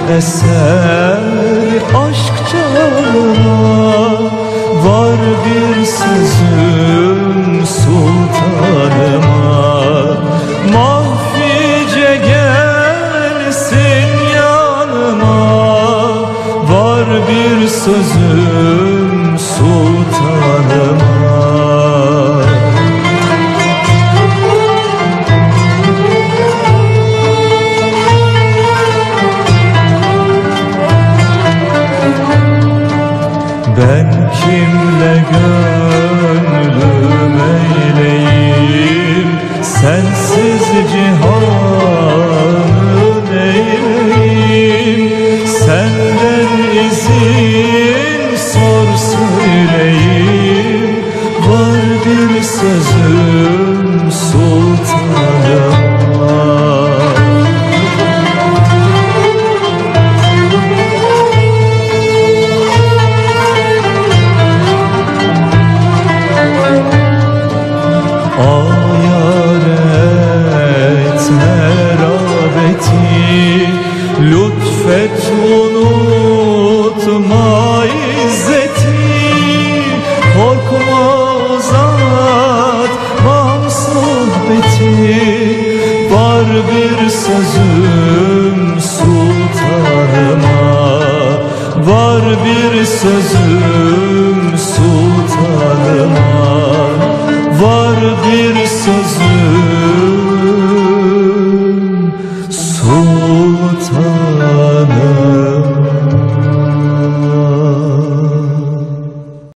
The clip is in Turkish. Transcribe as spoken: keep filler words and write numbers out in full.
eser aşk canıma. Var bir sözüm sultanıma, mahfice gelsin yanıma. Var bir sözüm sultanıma. Ben kimle gönlüm eyleyim, sensiz cihanı neyleyim. Senden izin sor söyleyeyim, var bir sözüm sultanıma. Lütfet unutma izzeti, korkma uzatmam sohbeti. Var bir sözüm sultanıma, var bir sözüm sultanıma, var bir sözüm